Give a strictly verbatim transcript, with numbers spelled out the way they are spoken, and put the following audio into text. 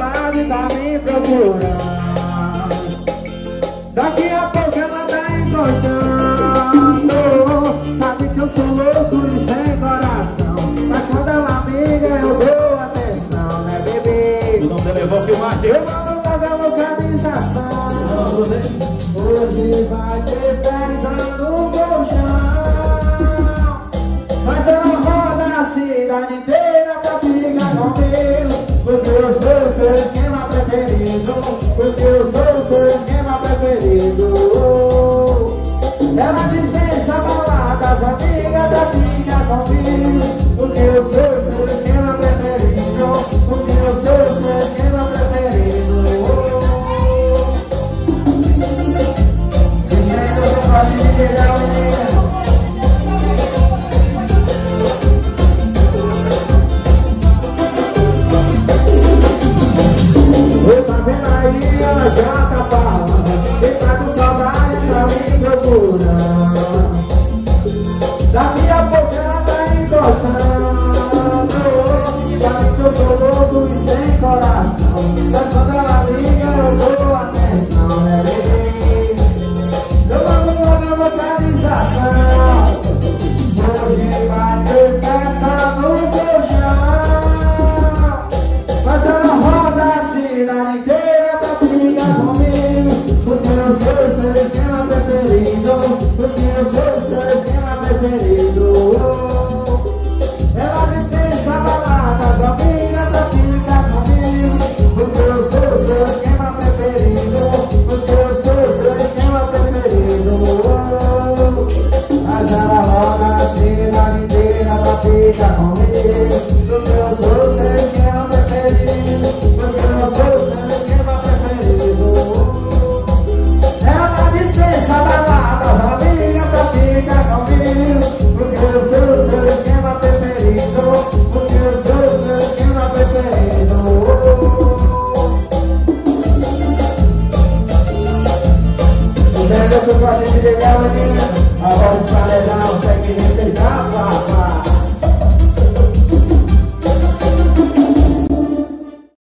saudade tá me procurando. Daqui a pouco ela tá encostando. Sabe que eu sou louco e sem coração, mas quando ela me liga eu dou atenção, né, bebê? O nome dela é Vó Filmagens. Eu mando logo a localização. Hoje vai ter festa no colchão, mas ela roda a cidade inteira pra ficar comigo, porque eu sou o seu esquema preferido, porque eu sou o seu esquema preferido. Ela dispensa baladas, amiga pra ficar comigo, porque eu sou o seu esquema preferido, porque eu sou o seu esquema preferido. Dizendo que pode me pegar o menino. Ela já tá falando, e tá com saudade pra me procurando. Daqui a pouco ela tá encostando. Sabe que eu sou louco e sem coração, mas quando ela liga eu dou atenção, né, bebê? Eu mando logo a localização. Hoje vai ter festa no colchão, mas ela roda a cidade inteira, porque eu sou o seu esquema preferido, porque eu sou o seu esquema preferido. Ela dispensa baladas, amiga pra ficar comigo, porque eu sou o seu esquema preferido, porque eu sou o seu esquema preferido. Mas ela roda a cidade inteira pra ficar comigo, porque eu sou o seu esquema preferido, porque eu sou o seu esquema preferido. Ela dispensa baladas, amiga pra ficar comigo, porque eu sou o seu esquema preferido, porque eu sou o seu esquema preferido. Você é meu com a gente legal, menina, a voz está legal, tem que respeitar, papai.